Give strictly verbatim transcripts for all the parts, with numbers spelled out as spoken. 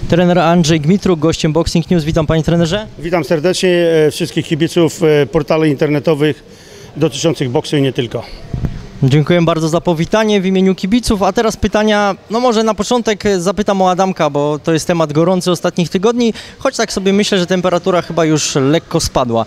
Trener Andrzej Gmitruk, gościem Boxing News. Witam panie trenerze. Witam serdecznie wszystkich kibiców portali internetowych dotyczących boksu i nie tylko. Dziękuję bardzo za powitanie w imieniu kibiców, a teraz pytania, no może na początek zapytam o Adamka, bo to jest temat gorący ostatnich tygodni, choć tak sobie myślę, że temperatura chyba już lekko spadła.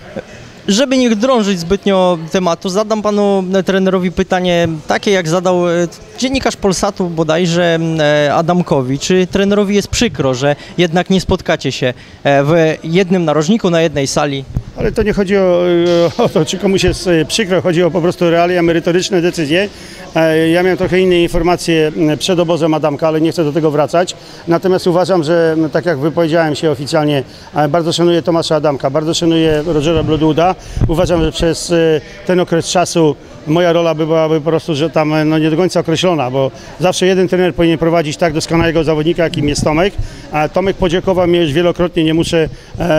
Żeby nie drążyć zbytnio tematu, zadam panu trenerowi pytanie takie, jak zadał dziennikarz Polsatu bodajże Adamkowi. Czy trenerowi jest przykro, że jednak nie spotkacie się w jednym narożniku, na jednej sali? Ale to nie chodzi o, o to, czy komuś jest przykro, chodzi o po prostu realia, merytoryczne decyzje. Ja miałem trochę inne informacje przed obozem Adamka, ale nie chcę do tego wracać. Natomiast uważam, że tak jak wypowiedziałem się oficjalnie, bardzo szanuję Tomasza Adamka, bardzo szanuję Rogera Bloodwooda. Uważam, że przez ten okres czasu moja rola by byłaby po prostu, że tam no, nie do końca określona, bo zawsze jeden trener powinien prowadzić tak doskonałego zawodnika, jakim jest Tomek. A Tomek podziękował mi już wielokrotnie, nie muszę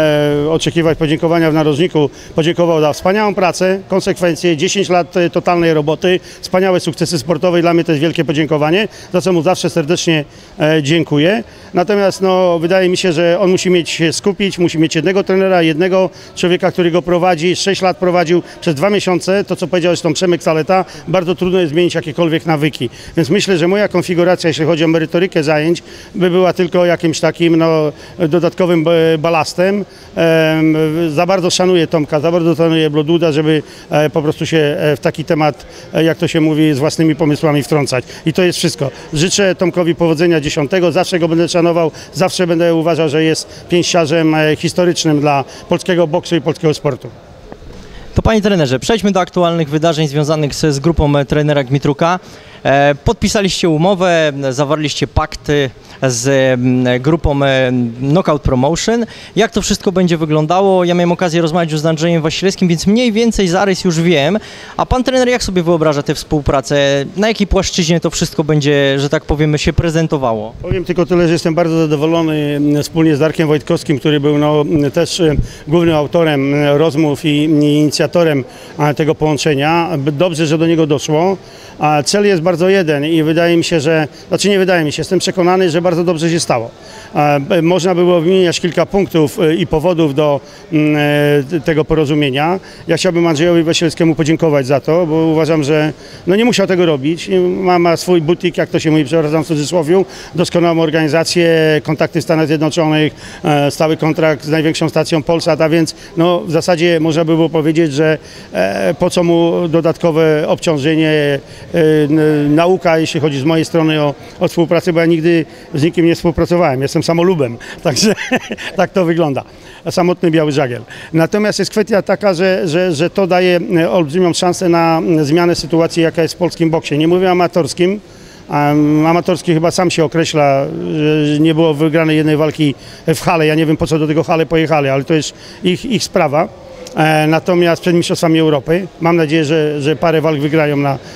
e, oczekiwać podziękowania w narożniku. Podziękował za wspaniałą pracę, konsekwencje, dziesięć lat totalnej roboty, wspaniałe sukcesy sportowe i dla mnie to jest wielkie podziękowanie, za co mu zawsze serdecznie e, dziękuję. Natomiast no, wydaje mi się, że on musi mieć się skupić, musi mieć jednego trenera, jednego człowieka, który go prowadzi. sześć lat prowadził przez dwa miesiące, to co powiedział zresztą Przemek Saleta, bardzo trudno jest zmienić jakiekolwiek nawyki. Więc myślę, że moja konfiguracja, jeśli chodzi o merytorykę zajęć, by była tylko jakimś takim no, dodatkowym balastem. Ehm, za bardzo szanuję Tomka, za bardzo szanuję Bloodwooda, żeby e, po prostu się w taki temat, e, jak to się mówi, z własnymi pomysłami wtrącać. I to jest wszystko. Życzę Tomkowi powodzenia dziesiątego, zawsze go będę szanował, zawsze będę uważał, że jest pięściarzem e, historycznym dla polskiego boksu i polskiego sportu. To panie trenerze, przejdźmy do aktualnych wydarzeń związanych z, z grupą trenera Gmitruka. E, podpisaliście umowę, zawarliście pakty z grupą Knockout Promotion. Jak to wszystko będzie wyglądało? Ja miałem okazję rozmawiać już z Andrzejem Wasilewskim, więc mniej więcej zarys już wiem. A pan trener jak sobie wyobraża tę współpracę? Na jakiej płaszczyźnie to wszystko będzie, że tak powiemy, się prezentowało? Powiem tylko tyle, że jestem bardzo zadowolony wspólnie z Darkiem Wojtkowskim, który był no, też głównym autorem rozmów i inicjatorem tego połączenia. Dobrze, że do niego doszło. A cel jest bardzo jeden i wydaje mi się, że, znaczy nie wydaje mi się, jestem przekonany, że bardzo dobrze się stało. Można było wymieniać kilka punktów i powodów do tego porozumienia. Ja chciałbym Andrzejowi Wasilewskiemu podziękować za to, bo uważam, że no nie musiał tego robić. Ma, ma swój butik, jak to się mówi, przepraszam w cudzysłowie, doskonałą organizację, kontakty w Stanach Zjednoczonych, stały kontrakt z największą stacją Polsat, a więc no, w zasadzie można by było powiedzieć, że po co mu dodatkowe obciążenie, nauka, jeśli chodzi z mojej strony o, o współpracę, bo ja nigdy z nikim nie współpracowałem, jestem samolubem, także tak to wygląda, samotny biały żagiel. Natomiast jest kwestia taka, że, że, że to daje olbrzymią szansę na zmianę sytuacji, jaka jest w polskim boksie. Nie mówię amatorskim, Um, amatorski chyba sam się określa, że nie było wygranej jednej walki w hale. Ja nie wiem, po co do tego hale pojechali, ale to jest ich, ich sprawa. E, natomiast przed Mistrzostwami Europy mam nadzieję, że, że parę walk wygrają na, e,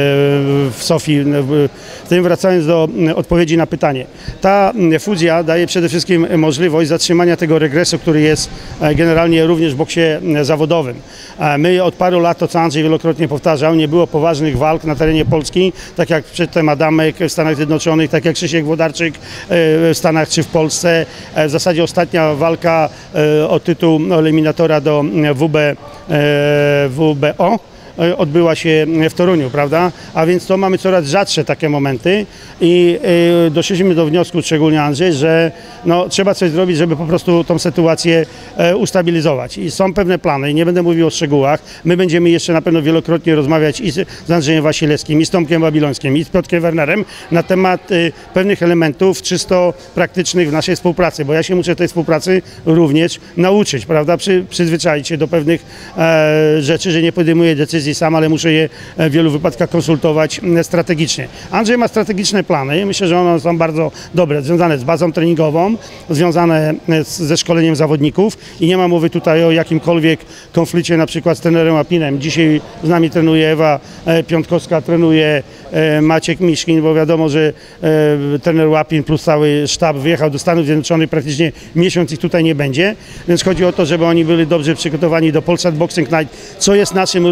w Sofii. Zatem wracając do odpowiedzi na pytanie. Ta fuzja daje przede wszystkim możliwość zatrzymania tego regresu, który jest generalnie również w boksie zawodowym. My od paru lat, to co Andrzej wielokrotnie powtarzał, nie było poważnych walk na terenie Polski, tak jak przedtem Adamek w Stanach Zjednoczonych, tak jak Krzysiek Włodarczyk w Stanach czy w Polsce. W zasadzie ostatnia walka o tytuł eliminatora do W B, W B O odbyła się w Toruniu, prawda? A więc to mamy coraz rzadsze takie momenty i y, doszliśmy do wniosku, szczególnie Andrzej, że no, trzeba coś zrobić, żeby po prostu tą sytuację e, ustabilizować. I są pewne plany, i nie będę mówił o szczegółach. My będziemy jeszcze na pewno wielokrotnie rozmawiać i z, z Andrzejem Wasilewskim, i z Tomkiem Babilońskim, i z Piotrkiem Wernerem na temat y, pewnych elementów czysto praktycznych w naszej współpracy, bo ja się muszę tej współpracy również nauczyć, prawda? Przy, przyzwyczaić się do pewnych e, rzeczy, że nie podejmuję decyzji sam, ale muszę je w wielu wypadkach konsultować strategicznie. Andrzej ma strategiczne plany, myślę, że one są bardzo dobre, związane z bazą treningową, związane ze szkoleniem zawodników i nie ma mowy tutaj o jakimkolwiek konflikcie na przykład z trenerem Łapinem. Dzisiaj z nami trenuje Ewa Piątkowska, trenuje Maciek Miszkin, bo wiadomo, że trener Łapin plus cały sztab wyjechał do Stanów Zjednoczonych, praktycznie miesiąc ich tutaj nie będzie, więc chodzi o to, żeby oni byli dobrze przygotowani do Polsat Boxing Night, co jest naszym również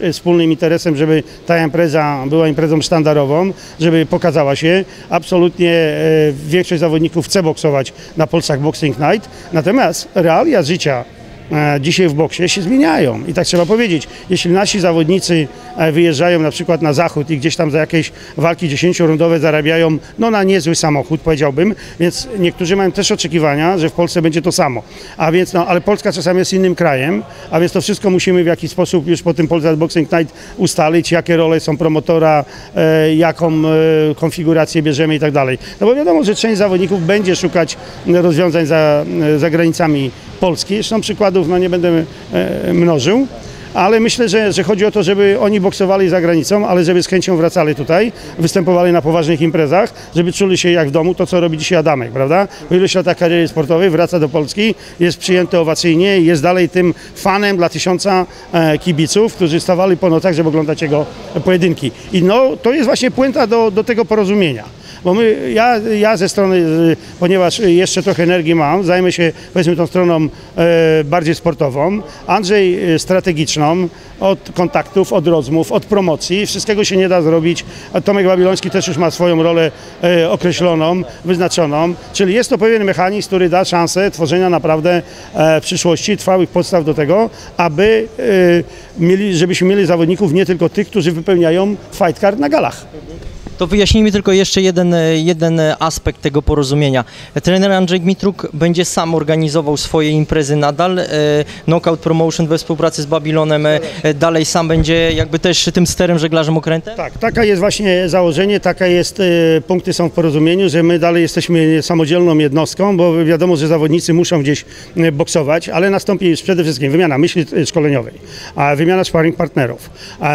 wspólnym interesem, żeby ta impreza była imprezą sztandarową, żeby pokazała się. Absolutnie e, większość zawodników chce boksować na Polsach Boxing Night, natomiast realia życia dzisiaj w boksie się zmieniają i tak trzeba powiedzieć. Jeśli nasi zawodnicy wyjeżdżają na przykład na zachód i gdzieś tam za jakieś walki dziesięciorundowe zarabiają no na niezły samochód, powiedziałbym, więc niektórzy mają też oczekiwania, że w Polsce będzie to samo. A więc, no, ale Polska czasami jest innym krajem, a więc to wszystko musimy w jakiś sposób już po tym Polsat Boxing Night ustalić, jakie role są promotora, e, jaką e, konfigurację bierzemy i tak dalej. No bo wiadomo, że część zawodników będzie szukać rozwiązań za, za granicami Polski. Zresztą przykładów no, nie będę e, mnożył, ale myślę, że, że chodzi o to, żeby oni boksowali za granicą, ale żeby z chęcią wracali tutaj, występowali na poważnych imprezach, żeby czuli się jak w domu, to co robi dzisiaj Adamek, prawda? Po iluś latach kariery sportowej wraca do Polski, jest przyjęty owacyjnie i jest dalej tym fanem dla tysiąca e, kibiców, którzy stawali po nocach, żeby oglądać jego pojedynki. I no, to jest właśnie puenta do, do tego porozumienia. Bo my, ja, ja ze strony, ponieważ jeszcze trochę energii mam, zajmę się powiedzmy tą stroną e, bardziej sportową, Andrzej strategiczną, od kontaktów, od rozmów, od promocji, wszystkiego się nie da zrobić. Tomek Babiloński też już ma swoją rolę e, określoną, wyznaczoną, czyli jest to pewien mechanizm, który da szansę tworzenia naprawdę e, w przyszłości trwałych podstaw do tego, aby e, mieli, żebyśmy mieli zawodników nie tylko tych, którzy wypełniają fight card na galach. To wyjaśnijmy tylko jeszcze jeden, jeden aspekt tego porozumienia. Trener Andrzej Gmitruk będzie sam organizował swoje imprezy nadal. Knockout Promotion we współpracy z Babilonem dalej sam będzie jakby też tym sterem, żeglarzem okrętem? Tak, taka jest właśnie założenie, taka jest, punkty są w porozumieniu, że my dalej jesteśmy samodzielną jednostką, bo wiadomo, że zawodnicy muszą gdzieś boksować, ale nastąpi już przede wszystkim wymiana myśli szkoleniowej, wymiana sparring partnerów,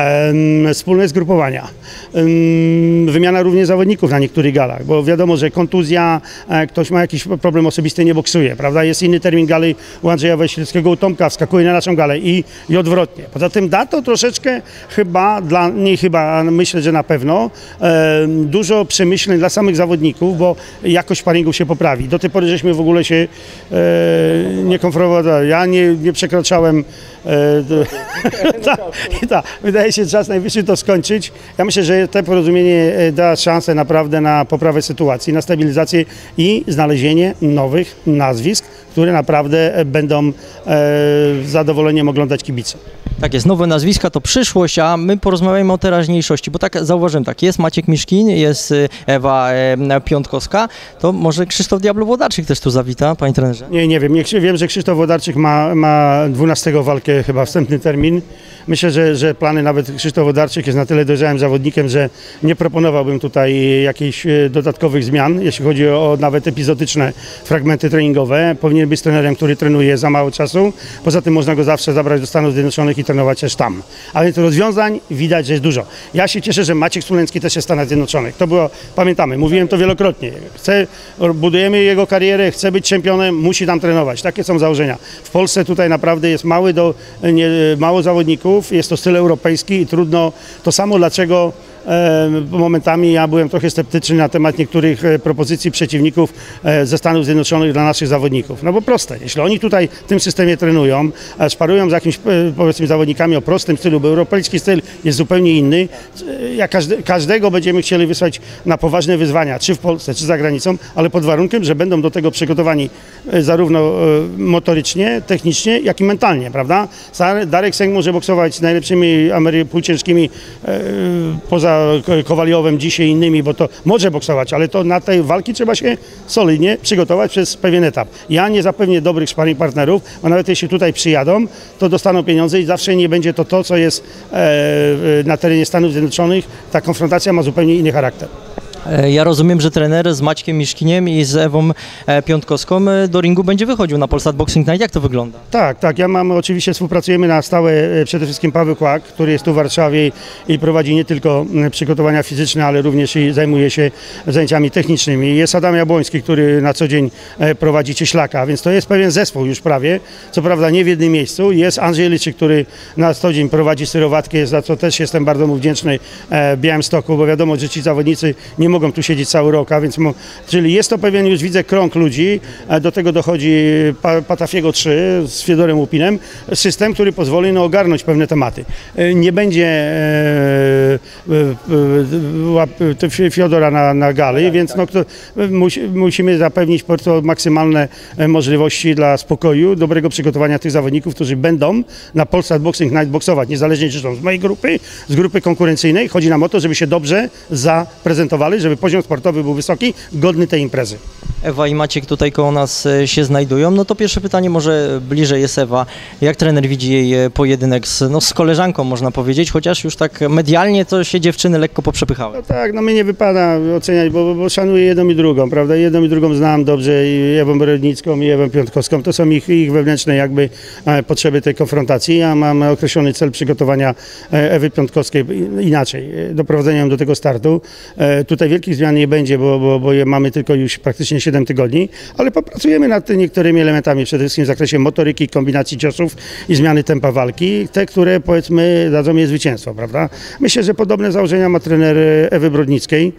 wspólne zgrupowania, wymiana również zawodników na niektórych galach, bo wiadomo, że kontuzja, ktoś ma jakiś problem osobisty, nie boksuje, prawda? Jest inny termin gali u Andrzeja Wasilewskiego, u Tomka, wskakuje na naszą galę i, i odwrotnie. Poza tym da to troszeczkę chyba, dla nie chyba, myślę, że na pewno, e, dużo przemyśleń dla samych zawodników, bo jakość sparingu się poprawi. Do tej pory żeśmy w ogóle się e, nie konfrontowali. Ja nie, nie przekraczałem e, ta, ta, wydaje się, że czas najwyższy to skończyć. Ja myślę, że to porozumienie da szansę naprawdę na poprawę sytuacji, na stabilizację i znalezienie nowych nazwisk, które naprawdę będą e, z zadowoleniem oglądać kibice. Tak jest, nowe nazwiska to przyszłość, a my porozmawiamy o teraźniejszości, bo tak zauważyłem, tak, jest Maciek Miszkin, jest Ewa e, Piątkowska, to może Krzysztof Diablo-Włodarczyk też tu zawita, panie trenerze? Nie, nie wiem, nie, wiem, że Krzysztof Włodarczyk ma, ma dwunastego walkę, chyba wstępny termin. Myślę, że, że plany nawet Krzysztof Włodarczyk jest na tyle dojrzałym zawodnikiem, że nie proponowałbym tutaj jakichś dodatkowych zmian, jeśli chodzi o nawet epizodyczne fragmenty treningowe. Powinien być trenerem, który trenuje za mało czasu. Poza tym można go zawsze zabrać do Stanów Zjednoczonych i trenować też tam. A więc rozwiązań widać, że jest dużo. Ja się cieszę, że Maciek Smoleński też jest w Stanach Zjednoczonych. To było, pamiętamy, mówiłem to wielokrotnie. Chce, budujemy jego karierę, chce być czempionem, musi tam trenować. Takie są założenia. W Polsce tutaj naprawdę jest mały do, nie, mało zawodników. Jest to styl europejski i trudno, to samo dlaczego e, momentami ja byłem trochę sceptyczny na temat niektórych e, propozycji przeciwników e, ze Stanów Zjednoczonych dla naszych zawodników. No bo proste, jeśli oni tutaj w tym systemie trenują, a sparują z jakimiś e, powiedzmy zawodnikami o prostym stylu, bo europejski styl jest zupełnie inny, e, jak każde, każdego będziemy chcieli wysłać na poważne wyzwania, czy w Polsce, czy za granicą, ale pod warunkiem, że będą do tego przygotowani e, zarówno e, motorycznie, technicznie, jak i mentalnie, prawda? Darek Seng może boksować z najlepszymi Amery półciężkimi e, poza Kowaliowem dzisiaj innymi, bo to może boksować, ale to na tej walki trzeba się solidnie przygotować przez pewien etap. Ja nie zapewnię dobrych sparring partnerów, bo nawet jeśli tutaj przyjadą, to dostaną pieniądze i zawsze nie będzie to to, co jest e, na terenie Stanów Zjednoczonych. Ta konfrontacja ma zupełnie inny charakter. Ja rozumiem, że trener z Maćkiem Miszkiniem i z Ewą Piątkowską do ringu będzie wychodził na Polsat Boxing Night. Jak to wygląda? Tak, tak. Ja mam, oczywiście współpracujemy na stałe przede wszystkim Paweł Kłak, który jest tu w Warszawie i prowadzi nie tylko przygotowania fizyczne, ale również i zajmuje się zajęciami technicznymi. Jest Adam Jabłoński, który na co dzień prowadzi Cieślaka, więc to jest pewien zespół już prawie, co prawda nie w jednym miejscu. Jest Andrzej Liczyk, który na co dzień prowadzi Syrowatkę, za co też jestem bardzo mu wdzięczny w Białymstoku, bo wiadomo, że ci zawodnicy nie nie mogą tu siedzieć cały rok, a więc mo, czyli jest to pewien, już widzę, krąg ludzi, do tego dochodzi Patafiego trzy z Fiodorem Łupinem, system, który pozwoli no, ogarnąć pewne tematy. Nie będzie e, e, e, Fiodora na, na gali, więc no, kto, musi, musimy zapewnić po prostu maksymalne możliwości dla spokoju, dobrego przygotowania tych zawodników, którzy będą na Polsat Boxing Night boksować, niezależnie czy są z mojej grupy, z grupy konkurencyjnej. Chodzi nam o to, żeby się dobrze zaprezentowali, żeby poziom sportowy był wysoki, godny tej imprezy. Ewa i Maciek tutaj koło nas się znajdują. No to pierwsze pytanie, może bliżej jest Ewa. Jak trener widzi jej pojedynek z, no, z koleżanką, można powiedzieć, chociaż już tak medialnie to się dziewczyny lekko poprzepychały. No tak, no mnie nie wypada oceniać, bo, bo szanuję jedną i drugą, prawda? Jedną i drugą znam dobrze, i Ewą Brodnicką, i Ewę Piątkowską. To są ich, ich wewnętrzne jakby e, potrzeby tej konfrontacji. Ja mam określony cel przygotowania e, Ewy Piątkowskiej inaczej, e, doprowadzenia ją do tego startu. E, tutaj wielkich zmian nie będzie, bo, bo, bo je mamy tylko już praktycznie siedem tygodni, ale popracujemy nad niektórymi elementami, przede wszystkim w zakresie motoryki, kombinacji ciosów i zmiany tempa walki, te, które powiedzmy dadzą jej zwycięstwo, prawda? Myślę, że podobne założenia ma trener Ewy Brodnickiej.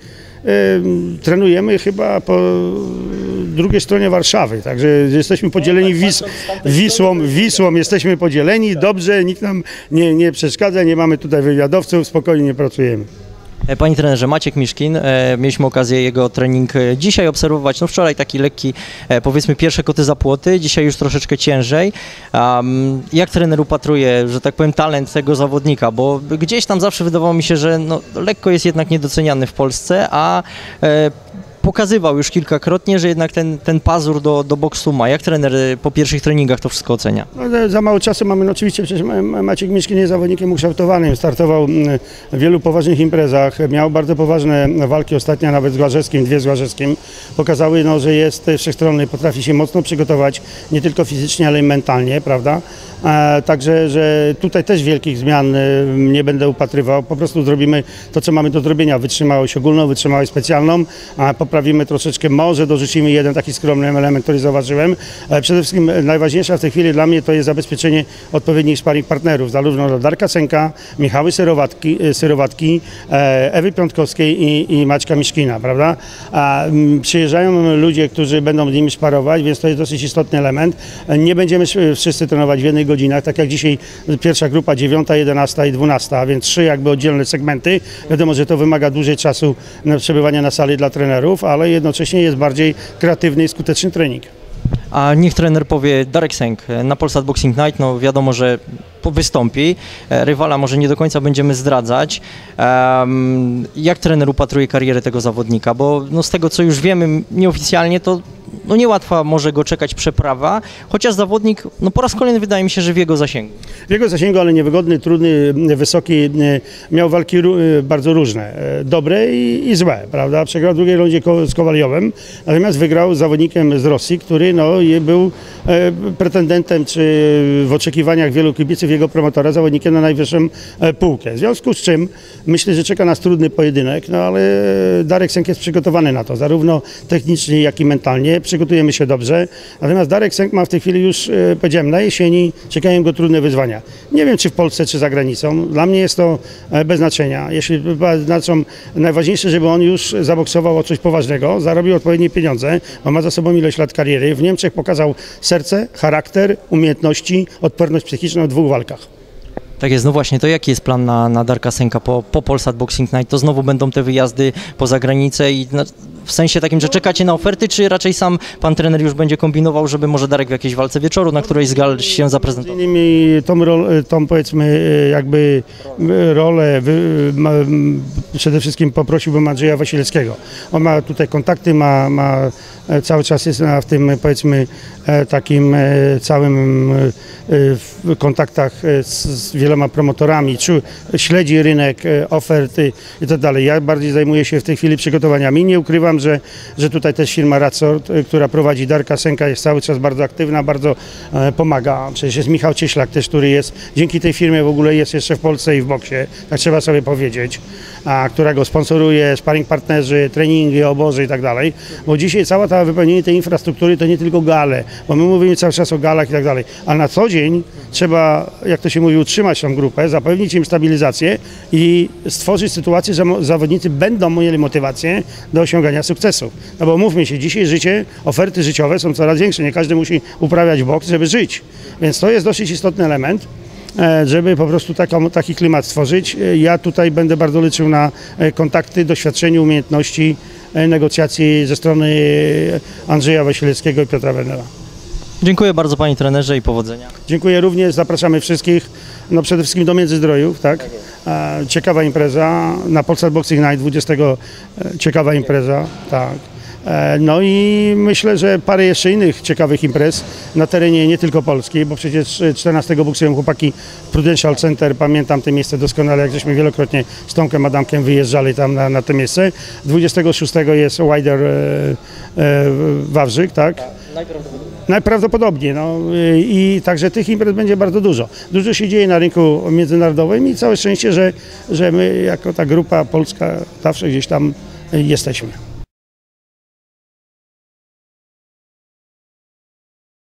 Trenujemy chyba po drugiej stronie Warszawy, także jesteśmy podzieleni Wis Wisłą, Wisłą jesteśmy podzieleni, dobrze, nikt nam nie, nie przeszkadza, nie mamy tutaj wywiadowców, spokojnie pracujemy. Panie trenerze, Maciek Miszkin, e, mieliśmy okazję jego trening dzisiaj obserwować, no wczoraj taki lekki, e, powiedzmy pierwsze koty za płoty, dzisiaj już troszeczkę ciężej. Um, jak trener upatruje, że tak powiem, talent tego zawodnika, bo gdzieś tam zawsze wydawało mi się, że no, lekko jest jednak niedoceniany w Polsce, a e, pokazywał już kilkakrotnie, że jednak ten, ten pazur do, do boksu ma. Jak trener po pierwszych treningach to wszystko ocenia? No, za mało czasu mamy, no oczywiście przecież Maciek Miszkin jest zawodnikiem ukształtowanym, startował w wielu poważnych imprezach, miał bardzo poważne walki ostatnio, nawet z Łażewskim, dwie z Łażewskim. Pokazały, no, że jest wszechstronny, potrafi się mocno przygotować, nie tylko fizycznie, ale i mentalnie, prawda? E, także, że tutaj też wielkich zmian nie będę upatrywał, po prostu zrobimy to, co mamy do zrobienia, wytrzymałość ogólną, wytrzymałość specjalną, a poprawimy troszeczkę, może dorzucimy jeden taki skromny element, który zauważyłem. E, przede wszystkim najważniejsza w tej chwili dla mnie to jest zabezpieczenie odpowiednich sparring partnerów, zarówno do Darka Senka, Michały Syrowatki, Syrowatki e, Ewy Piątkowskiej i, i Maćka Miszkina, prawda? A, m, przyjeżdżają ludzie, którzy będą z nimi sparować, więc to jest dosyć istotny element. E, nie będziemy wszyscy trenować w jednej godzinach, tak jak dzisiaj pierwsza grupa dziewiąta, jedenasta i dwunasta, więc trzy jakby oddzielne segmenty. Wiadomo, że to wymaga dłużej czasu na przebywania na sali dla trenerów, ale jednocześnie jest bardziej kreatywny i skuteczny trening. A niech trener powie, Darek Senk na Polsat Boxing Night, no wiadomo, że wystąpi, rywala może nie do końca będziemy zdradzać. Um, jak trener upatruje karierę tego zawodnika? Bo no, z tego, co już wiemy nieoficjalnie, to no, niełatwa może go czekać przeprawa, chociaż zawodnik no, po raz kolejny wydaje mi się, że w jego zasięgu. W jego zasięgu, ale niewygodny, trudny, wysoki, miał walki bardzo różne, dobre i, i złe, prawda? Przegrał w drugiej rundzie z Kowaliowem, natomiast wygrał z zawodnikiem z Rosji, który no, był pretendentem, czy w oczekiwaniach wielu kibiców jego promotora, zawodnikiem na najwyższą półkę. W związku z czym myślę, że czeka nas trudny pojedynek, no ale Darek Senk jest przygotowany na to, zarówno technicznie, jak i mentalnie. Przygotujemy się dobrze, natomiast Darek Senk ma w tej chwili już, powiedziałem, na jesieni czekają go trudne wyzwania. Nie wiem, czy w Polsce, czy za granicą. Dla mnie jest to bez znaczenia. Jeśli znaczą, najważniejsze, żeby on już zaboksował o coś poważnego, zarobił odpowiednie pieniądze, bo ma za sobą ilość lat kariery. W Niemczech pokazał serce, charakter, umiejętności, odporność psychiczną w dwóch walkach. Tak jest, no właśnie, to jaki jest plan na, na Darka Senka po, po Polsat Boxing Night? To znowu będą te wyjazdy poza granicę i na, w sensie takim, że czekacie na oferty, czy raczej sam pan trener już będzie kombinował, żeby może Darek w jakiejś walce wieczoru, na której z gal się zaprezentował? Między innymi tą, rolę, tą powiedzmy jakby rolę wy, ma, przede wszystkim poprosiłbym Andrzeja Wasilewskiego. On ma tutaj kontakty, ma, ma cały czas jest w tym powiedzmy takim całym w kontaktach z, z wieloma promotorami, czy śledzi rynek, oferty i tak dalej. Ja bardziej zajmuję się w tej chwili przygotowaniami. Nie ukrywam, uważam, że, że tutaj też firma Radsort, która prowadzi Darka Sęka, jest cały czas bardzo aktywna, bardzo e, pomaga. Przecież jest Michał Cieślak też, który jest, dzięki tej firmie w ogóle jest jeszcze w Polsce i w boksie, tak trzeba sobie powiedzieć, a, która go sponsoruje, sparring partnerzy, treningi, obozy i tak dalej, bo dzisiaj cała ta wypełnienie tej infrastruktury to nie tylko gale, bo my mówimy cały czas o galach i tak dalej, a na co dzień trzeba, jak to się mówi, utrzymać tą grupę, zapewnić im stabilizację i stworzyć sytuację, że zawodnicy będą mieli motywację do osiągania sukcesów. No bo mówmy się, dzisiaj życie, oferty życiowe są coraz większe, nie każdy musi uprawiać boks, żeby żyć, więc to jest dosyć istotny element, żeby po prostu taką, taki klimat stworzyć. Ja tutaj będę bardzo liczył na kontakty, doświadczenie, umiejętności negocjacji ze strony Andrzeja Wasilewskiego i Piotra Wernera. Dziękuję bardzo panie trenerze i powodzenia. Dziękuję również, zapraszamy wszystkich, no przede wszystkim do Międzyzdrojów, tak? E, ciekawa impreza, na Polsat Boxing Night dwudziestego e, ciekawa impreza, tak. E, no i myślę, że parę jeszcze innych ciekawych imprez na terenie nie tylko Polski, bo przecież czternastego boksują chłopaki w Prudential Center, pamiętam te miejsce doskonale, jak żeśmy wielokrotnie z Tomkiem Adamkiem wyjeżdżali tam na, na to miejsce. dwudziestego szóstego jest Wider e, e, Wawrzyk, tak? Najprawdopodobniej. Najprawdopodobniej, no i także tych imprez będzie bardzo dużo. Dużo się dzieje na rynku międzynarodowym i całe szczęście, że, że my jako ta grupa polska zawsze gdzieś tam jesteśmy.